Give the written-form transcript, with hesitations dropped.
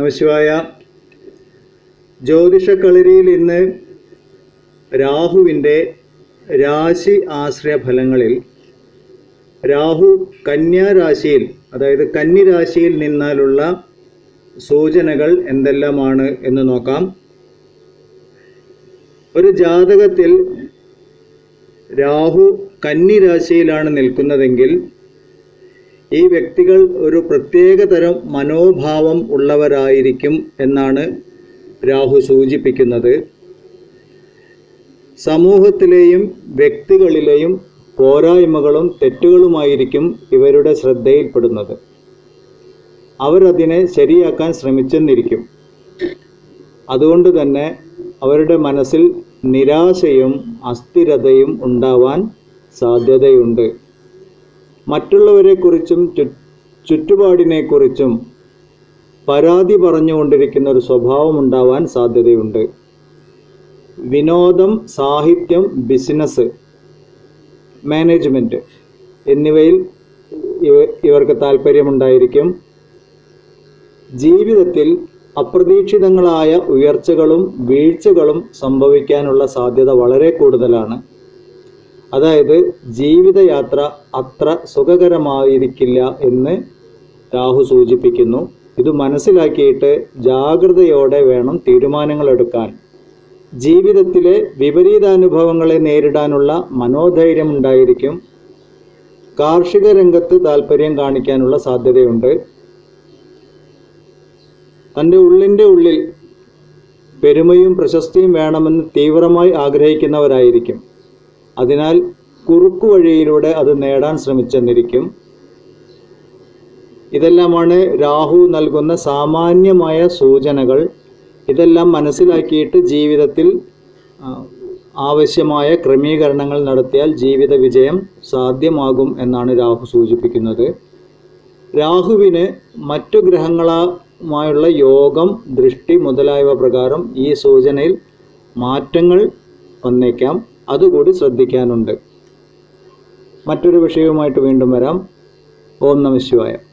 നമശിവായ. ജ്യോതിഷക്കളരിയിൽ ഇന്ന് രാഹുവിൻ്റെ രാശി ആശ്രയ ഫലങ്ങളിൽ രാഹു കന്യാ രാശിയിൽ, അതായത് കന്നി രാശിയിൽ നിന്നാലുള്ള സൂചനകൾ എന്തെല്ലാമാണ് എന്ന് നോക്കാം. ഒരു ജാതകത്തിൽ രാഹു കന്നി രാശിയിലാണ് നിൽക്കുന്നതെങ്കിൽ ഈ വ്യക്തികൾ ഒരു പ്രത്യേക തരം മനോഭാവം ഉള്ളവരായിരിക്കും എന്നാണ് രാഹു സൂചിപ്പിക്കുന്നത്. സമൂഹത്തിലെയും വ്യക്തികളിലെയും പോരായ്മകളും തെറ്റുകളുമായിരിക്കും ഇവരുടെ ശ്രദ്ധയിൽപ്പെടുന്നത്. അവരതിനെ ശരിയാക്കാൻ ശ്രമിച്ചെന്നിരിക്കും. അതുകൊണ്ട് തന്നെ അവരുടെ മനസ്സിൽ നിരാശയും അസ്ഥിരതയും ഉണ്ടാവാൻ സാധ്യതയുണ്ട്. മറ്റുള്ളവരെക്കുറിച്ചും ചുറ്റുപാടിനെക്കുറിച്ചും പരാതി പറഞ്ഞുകൊണ്ടിരിക്കുന്ന ഒരു സ്വഭാവം ഉണ്ടാവാൻ സാധ്യതയുണ്ട്. വിനോദം, സാഹിത്യം, ബിസിനസ്, മാനേജ്മെൻറ്റ് എന്നിവയിൽ ഇവർക്ക് താല്പര്യമുണ്ടായിരിക്കും. ജീവിതത്തിൽ അപ്രതീക്ഷിതങ്ങളായ ഉയർച്ചകളും വീഴ്ചകളും സംഭവിക്കാനുള്ള സാധ്യത വളരെ കൂടുതലാണ്. അതായത് ജീവിതയാത്ര അത്ര സുഖകരമായിരിക്കില്ല എന്ന് രാഹു സൂചിപ്പിക്കുന്നു. ഇത് മനസ്സിലാക്കിയിട്ട് ജാഗ്രതയോടെ വേണം തീരുമാനങ്ങൾ എടുക്കാൻ. ജീവിതത്തിലെ വിപരീതാനുഭവങ്ങളെ നേരിടാനുള്ള മനോധൈര്യം ഉണ്ടായിരിക്കും. കാർഷിക രംഗത്ത് താല്പര്യം കാണിക്കാനുള്ള സാധ്യതയുണ്ട്. തൻ്റെ ഉള്ളിൻ്റെ ഉള്ളിൽ പെരുമയും പ്രശസ്തിയും വേണമെന്ന് തീവ്രമായി ആഗ്രഹിക്കുന്നവരായിരിക്കും. അതിനാൽ കുറുക്കു വഴിയിലൂടെ അത് നേടാൻ ശ്രമിച്ചെന്നിരിക്കും. ഇതെല്ലാമാണ് രാഹു നൽകുന്ന സാമാന്യമായ സൂചനകൾ. ഇതെല്ലാം മനസ്സിലാക്കിയിട്ട് ജീവിതത്തിൽ ആവശ്യമായ ക്രമീകരണങ്ങൾ നടത്തിയാൽ ജീവിത വിജയം സാധ്യമാകും എന്നാണ് രാഹു സൂചിപ്പിക്കുന്നത്. രാഹുവിന് മറ്റു ഗ്രഹങ്ങളുമായുള്ള യോഗം, ദൃഷ്ടി മുതലായവ പ്രകാരം ഈ സൂചനയിൽ മാറ്റങ്ങൾ വന്നേക്കാം. അതുകൂടി ശ്രദ്ധിക്കാനുണ്ട്. മറ്റൊരു വിഷയവുമായിട്ട് വീണ്ടും വരാം. ഓം നമഃ ശിവായ.